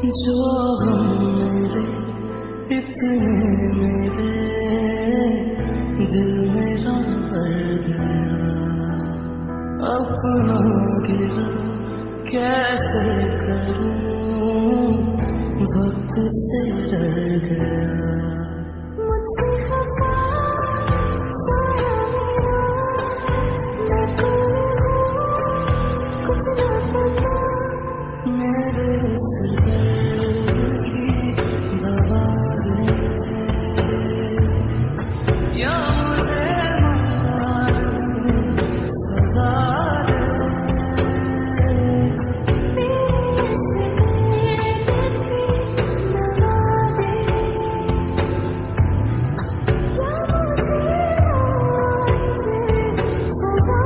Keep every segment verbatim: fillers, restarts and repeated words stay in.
जो हम मेरे इतने मेरे दिल मेरा भर गया, अपना गिला कैसे करूं, वक्त से डर गया। मुझसे खफा साया मेरा, मैं कौन हूँ कुछ ना पता, मेरे इस दिल की दवा दे, या मुझे मार दे, सजा दे। मेरे इस दिल की दवा दे, या मुझे मार दे, सजा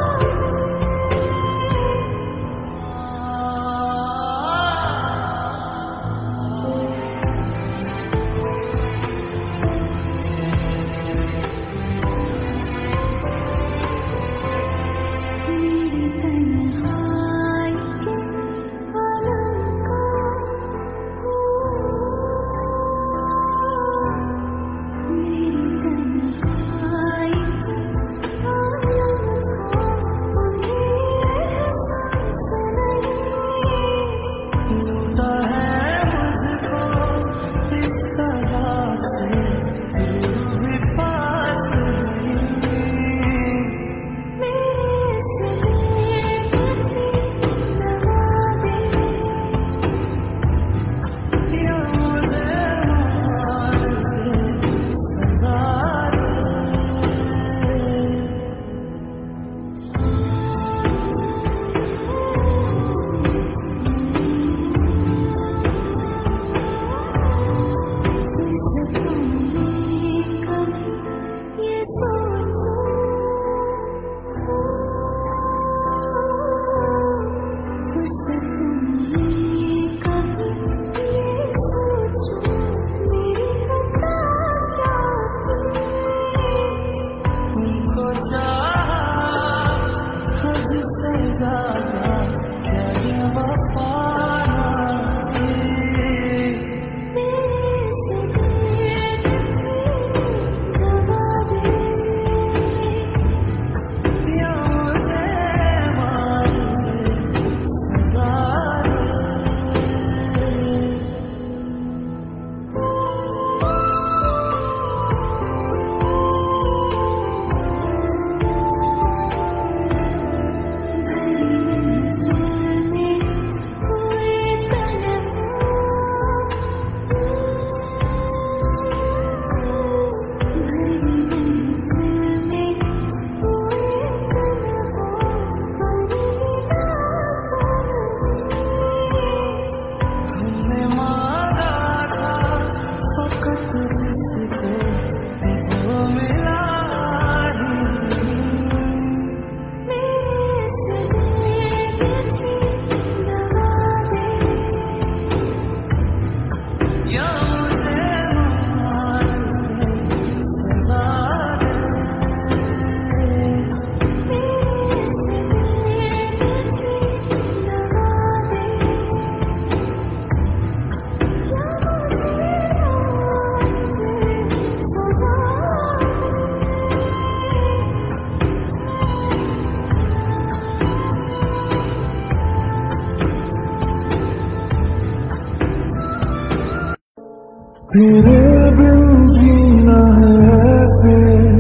तेरे बिन जीना है ऐसे,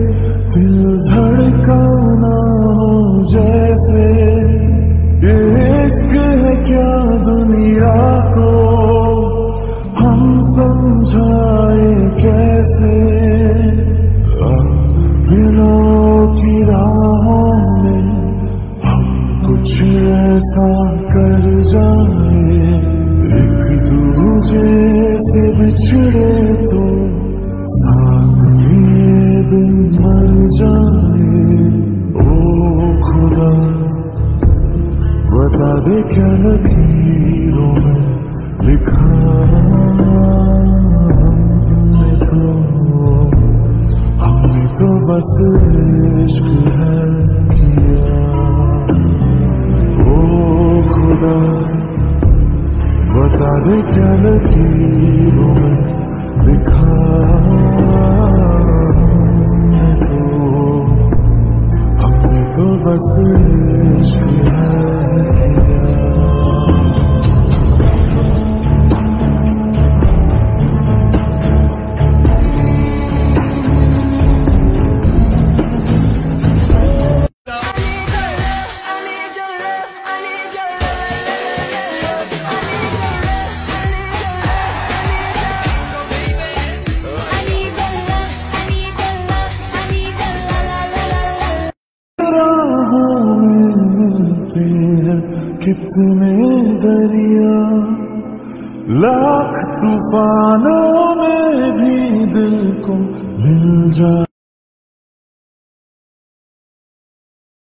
दिल धड़काना हो जैसे, ये इश्क है क्या दुनिया को हम समझाए कैसे। दिलों की राहों में हम कुछ ऐसा कर जाए, एक दूजे से बिछड़े तो सांस लिए बिन मर जाए। ओ खुदा बता दे क्या लकीरों में लिखा, हमने तो हमने तो बस इश्क है किया। ओ खुदा बता जाने क्या लकीरों में लिखा हमने तो, हमने तो बस इश्क है किया। कितने दरिया लाख तूफानों में भी दिल को मिल जा।